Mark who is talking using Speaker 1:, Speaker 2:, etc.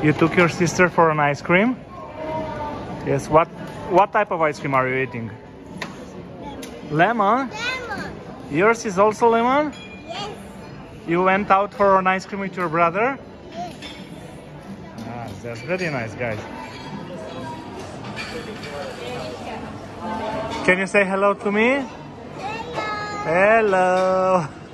Speaker 1: You took your sister for an ice cream? Yes. What type of ice cream are you eating? Lemon?
Speaker 2: Lemon.
Speaker 1: Yours is also lemon?
Speaker 2: Yes.
Speaker 1: You went out for an ice cream with your brother?
Speaker 2: Yes.
Speaker 1: Ah, that's very nice, guys. Can you say hello to me?
Speaker 2: Hello.
Speaker 1: Hello.